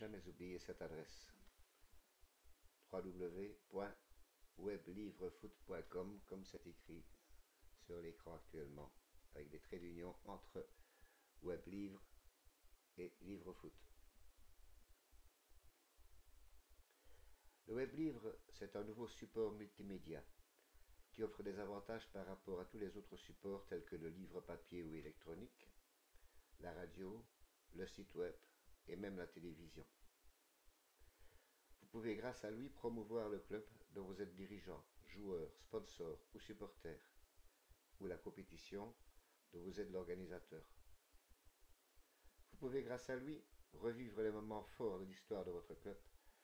jamais oublier cette adresse: www.weblivrefoot.com, comme c'est écrit sur l'écran actuellement, avec des traits d'union entre Weblivre et Livrefoot. Le Weblivre, c'est un nouveau support multimédia qui offre des avantages par rapport à tous les autres supports tels que le livre papier ou électronique, la radio, le site web et même la télévision. Vous pouvez grâce à lui promouvoir le club dont vous êtes dirigeant, joueur, sponsor ou supporter, ou la compétition dont vous êtes l'organisateur. Vous pouvez grâce à lui revivre les moments forts de l'histoire de votre club,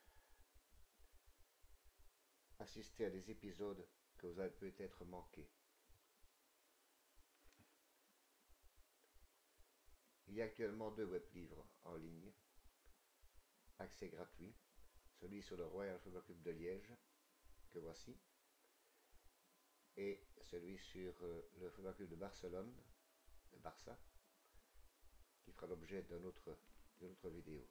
assister à des épisodes que vous avez peut-être manqués. Il y a actuellement 2 web-livres en ligne, accès gratuit, celui sur le Royal Football Club de Liège, que voici, et celui sur le Football Club de Barcelone, le Barça, qui fera l'objet d'une autre vidéo.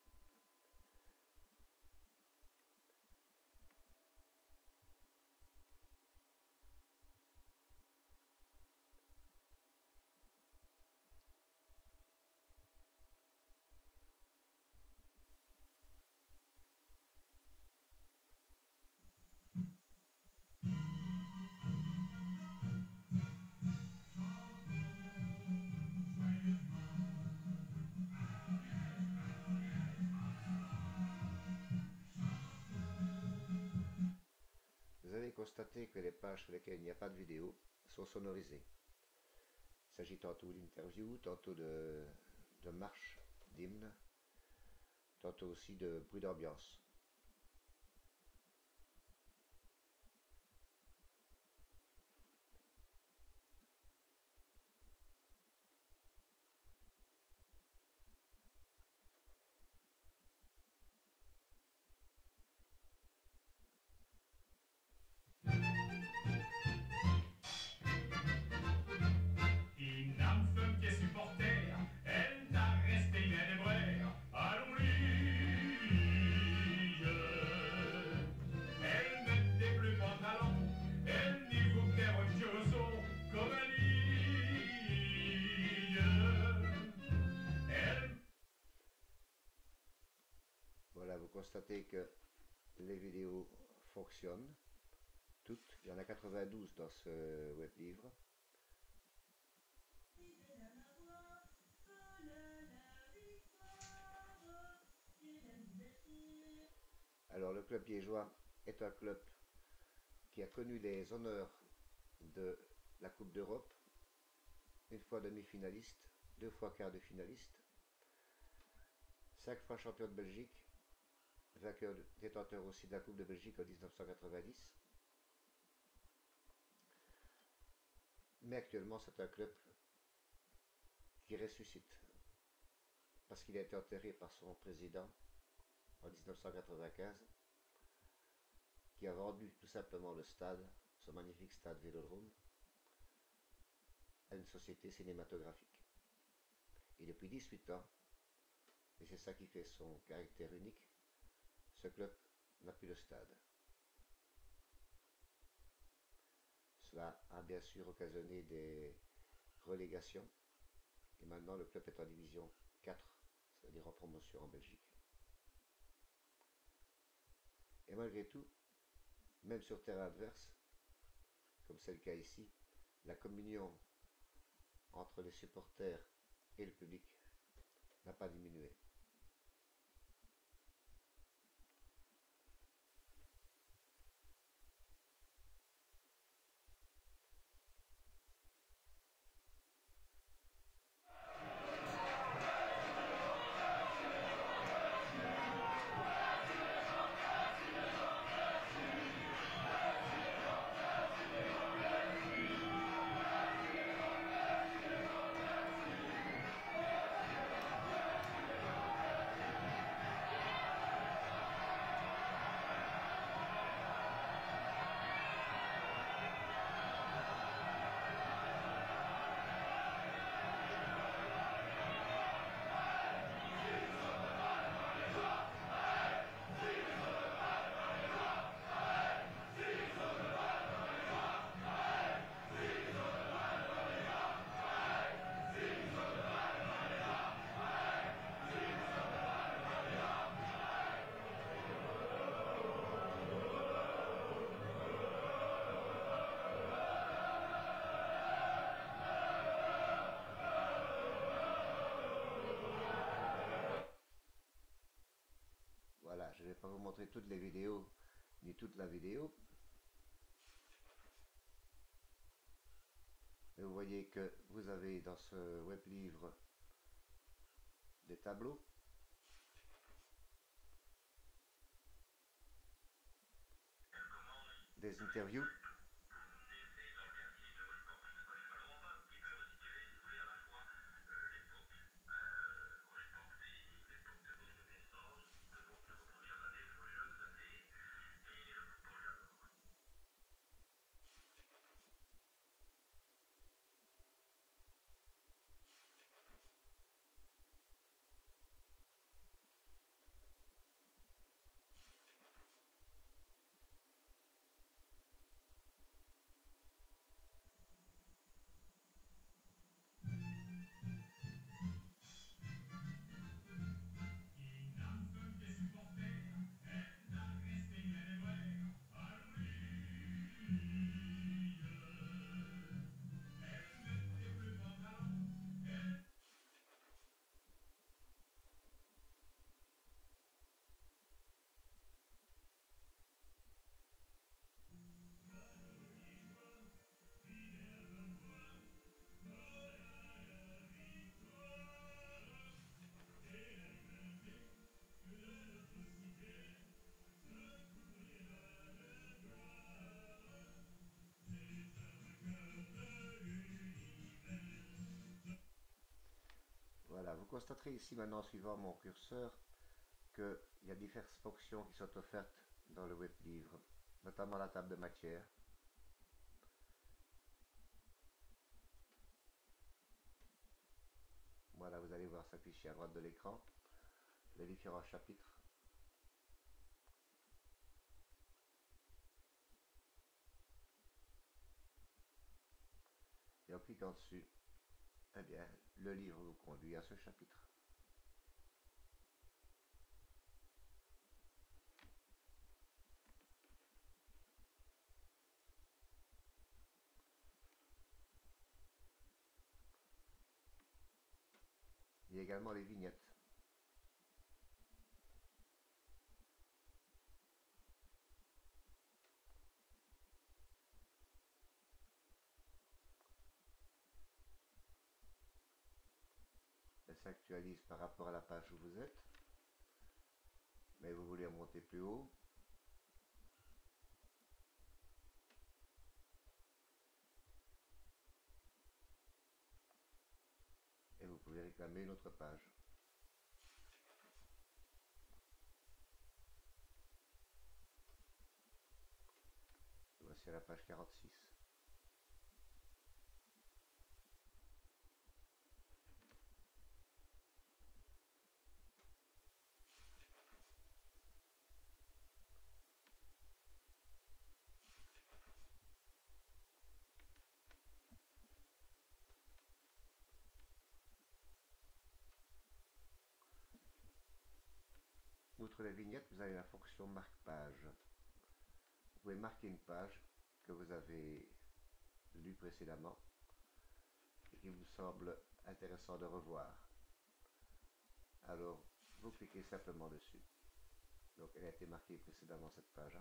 Vous avez constaté que les pages sur lesquelles il n'y a pas de vidéo sont sonorisées. Il s'agit tantôt d'interviews, tantôt de marches, d'hymnes, tantôt aussi de bruit d'ambiance. Voilà, vous constatez que les vidéos fonctionnent toutes. Il y en a 92 dans ce web livre. Alors le club liégeois est un club qui a connu les honneurs de la Coupe d'Europe, une fois demi-finaliste, 2 fois quart de finaliste, 5 fois champion de Belgique, vainqueur, détenteur aussi de la Coupe de Belgique en 1990. Mais actuellement, c'est un club qui ressuscite, parce qu'il a été enterré par son président en 1995, qui a vendu tout simplement le stade, ce magnifique stade Vélodrome, à une société cinématographique. Et depuis 18 ans, et c'est ça qui fait son caractère unique, ce club n'a plus de stade. Cela a bien sûr occasionné des relégations, et maintenant le club est en division 4, c'est-à-dire en promotion en Belgique. Et malgré tout, même sur terrain adverse, comme c'est le cas ici, la communion entre les supporters et le public n'a pas diminué. Voilà, je ne vais pas vous montrer toutes les vidéos, ni toute la vidéo. Mais vous voyez que vous avez dans ce web livre des tableaux, des interviews, voilà, vous constaterez ici maintenant en suivant mon curseur qu'il y a diverses fonctions qui sont offertes dans le web livre, notamment la table de matière. Voilà, vous allez voir s'afficher à droite de l'écran les différents chapitres. Et en cliquant dessus, eh bien, le livre vous conduit à ce chapitre. Il y a également les vignettes. Elles s'actualisent par rapport à la page où vous êtes. Mais vous voulez remonter plus haut. Et vous pouvez réclamer une autre page. Voici à la page 46. Outre les vignettes, vous avez la fonction marque-page. Vous pouvez marquer une page que vous avez lue précédemment et qui vous semble intéressant de revoir. Alors, vous cliquez simplement dessus. Donc, elle a été marquée précédemment, cette page.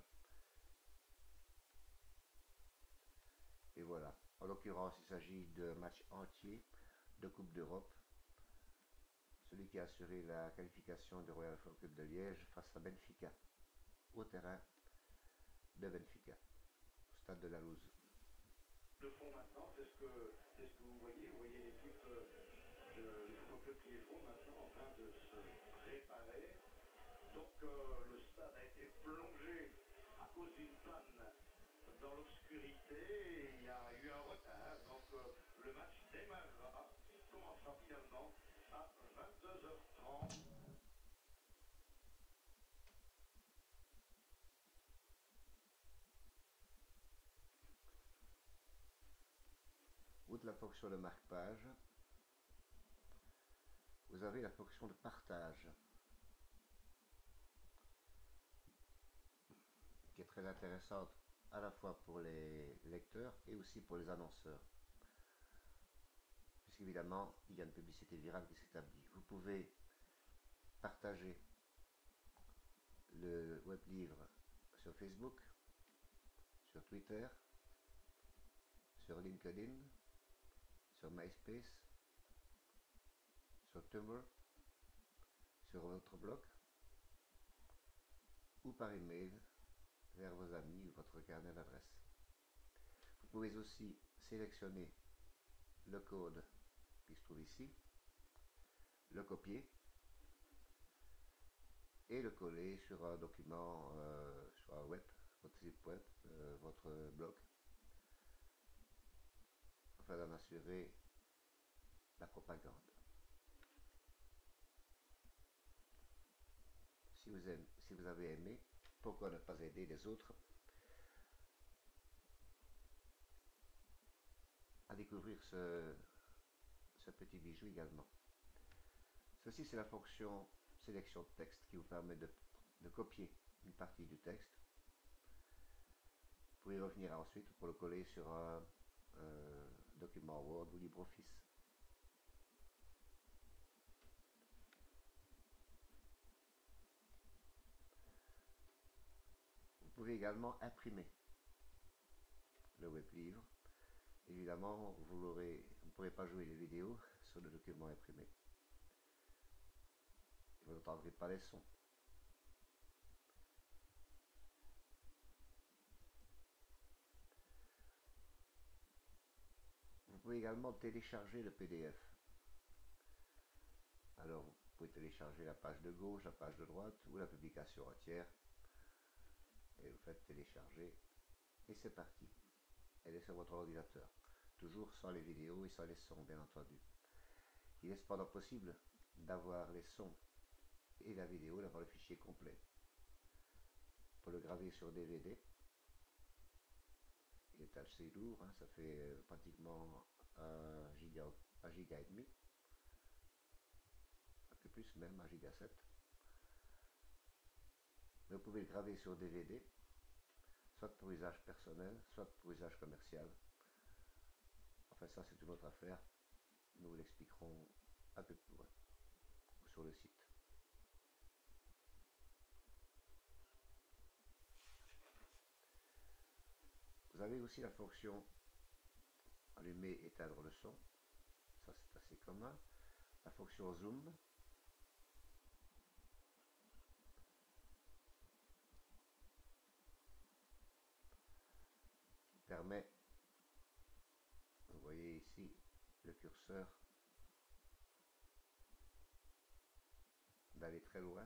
Et voilà. En l'occurrence, il s'agit de matchs entiers de Coupe d'Europe. Celui qui a assuré la qualification du Royal Football Club de Liège face à Benfica, au terrain de Benfica, au stade de la Louse. Le fond maintenant, c'est ce que vous voyez. Vous voyez l'équipe du Football Club Liégeois maintenant en train de se préparer. Donc le stade a été plongé à cause d'une panne dans l'obscurité. Il y a eu un retard. Donc le match démarrera, commencera finalement à 22h30. Outre la fonction de marque-page, vous avez la fonction de partage, qui est très intéressante à la fois pour les lecteurs et aussi pour les annonceurs. Puisqu'évidemment, il y a une publicité virale qui s'établit. Vous pouvez partager le web livre sur Facebook, sur Twitter, sur LinkedIn, sur MySpace, sur Tumblr, sur votre blog ou par email vers vos amis ou votre carnet d'adresse. Vous pouvez aussi sélectionner le code qui se trouve ici, le copier et le coller sur un document, sur un web, votre site web, votre blog, afin d'en assurer la propagande. Si vous avez aimé, pourquoi ne pas aider les autres à découvrir ce petit bijou également. Ceci, c'est la fonction sélection de texte qui vous permet de copier une partie du texte. Vous pouvez revenir ensuite pour le coller sur un document Word ou LibreOffice. Vous pouvez également imprimer le web livre. Évidemment, vous ne pourrez pas jouer les vidéos sur le document imprimé. Vous n'entendrez pas les sons. Vous pouvez également télécharger le PDF. Alors, vous pouvez télécharger la page de gauche, la page de droite ou la publication entière. Et vous faites télécharger et c'est parti. Elle est sur votre ordinateur. Toujours sans les vidéos et sans les sons, bien entendu. Il est cependant possible d'avoir les sons et la vidéo, d'avoir le fichier complet. Pour le graver sur DVD, il est assez lourd, hein, ça fait pratiquement 1 giga et demi, un peu plus même, 1 giga 7. Mais vous pouvez le graver sur DVD, soit pour usage personnel, soit pour usage commercial. Enfin, ça c'est une autre affaire. Nous vous l'expliquerons un peu plus loin sur le site. Vous avez aussi la fonction allumer, éteindre le son. Ça c'est assez commun. La fonction zoom. Permet, vous voyez ici le curseur, d'aller très loin,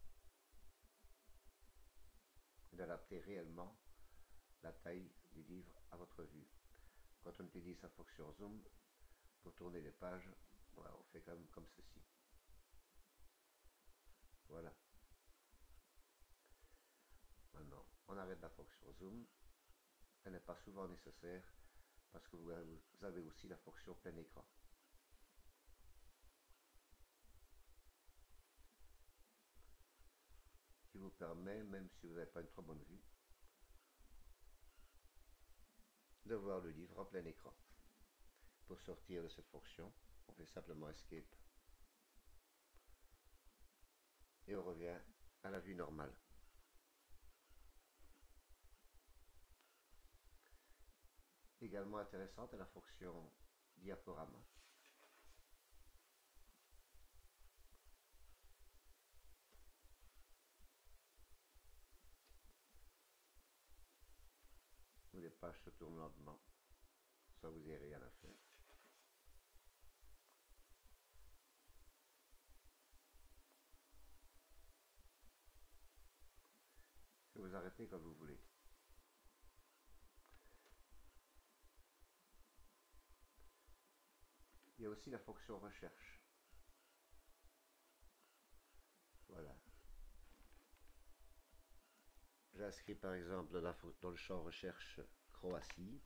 d'adapter réellement la taille du livre à votre vue. Quand on utilise la fonction zoom pour tourner les pages, voilà, on fait comme ceci. Voilà. Maintenant, on arrête la fonction zoom. Elle n'est pas souvent nécessaire parce que vous avez aussi la fonction plein écran. Qui vous permet, même si vous n'avez pas une trop bonne vue, de voir le livre en plein écran. Pour sortir de cette fonction, on fait simplement Escape et on revient à la vue normale. Également intéressante est la fonction diaporama. Où les pages se tournent lentement, sans vous n'avez rien à faire. Et vous arrêtez quand vous voulez. Il y a aussi la fonction recherche. Voilà. J'inscris par exemple dans le champ recherche Croatie.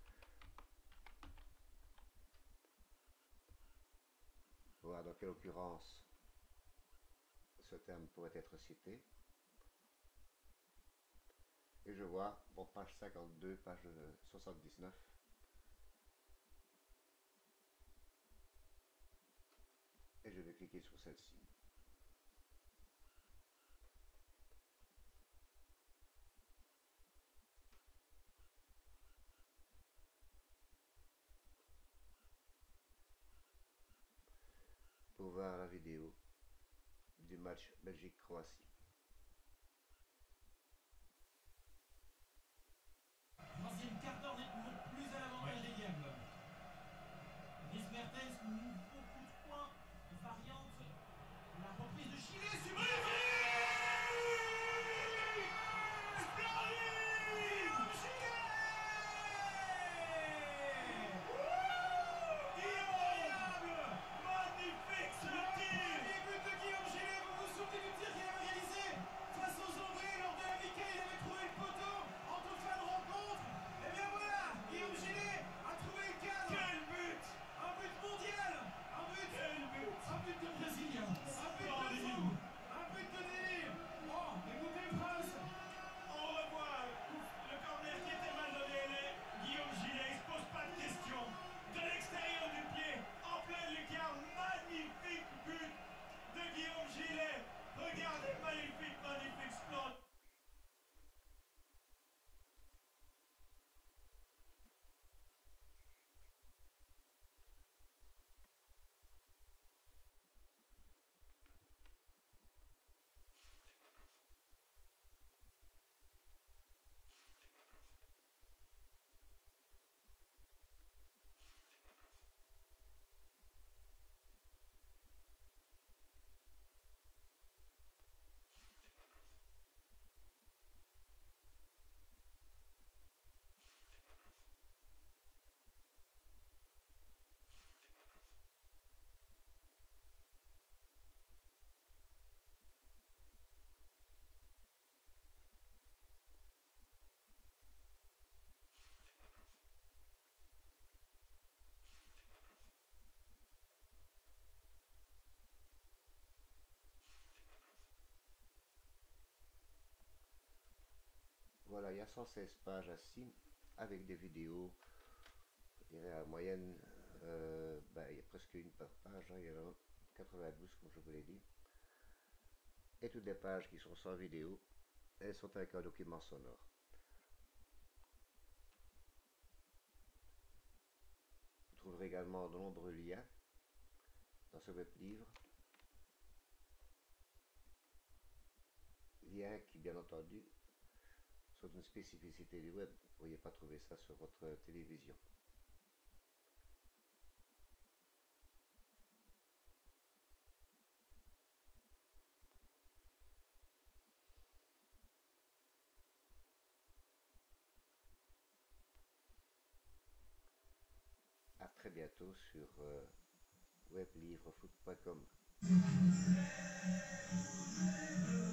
Voir dans quelle occurrence ce terme pourrait être cité. Et je vois, bon, page 52, page 79. Et je vais cliquer sur celle-ci. voir la vidéo du match Belgique-Croatie. Troisième quart d'heure nettement plus à l'avantage des Diables. Dries Mertens, beaucoup de points, variante, la reprise de Chile, sublime. Guillaume Gillet. Magnifique ce tir. Premier but de Guillaume Gillet, vous vous souvenez du tir qu'il avait réalisé face aux Anglais lors de la Mickey, il avait trouvé le poteau en toute fin de rencontre. Et bien voilà, Guillaume Gillet a trouvé le cadre. Quel but. Un but mondial. Un but. Quel but. Un but de Brésilien. Un but de fou. Un but de délire. Oh, écoutez France. On revoit le corner qui était mal donné. Guillaume Gillet, il se pose pas de questions. De l'extérieur du pied, en pleine lucarne, magnifique but de Guillaume Gillet. Regardez, magnifique, magnifique splendide. Voilà, il y a 116 pages ainsi, avec des vidéos, je dirais à moyenne, il y a presque une par page, hein, il y en a 92 comme je vous l'ai dit. Et toutes les pages qui sont sans vidéo, elles sont avec un document sonore. Vous trouverez également de nombreux liens dans ce web livre. Liens qui, bien entendu, sont une spécificité du web. Vous ne pourriez pas trouver ça sur votre télévision. À très bientôt sur weblivrefoot.com.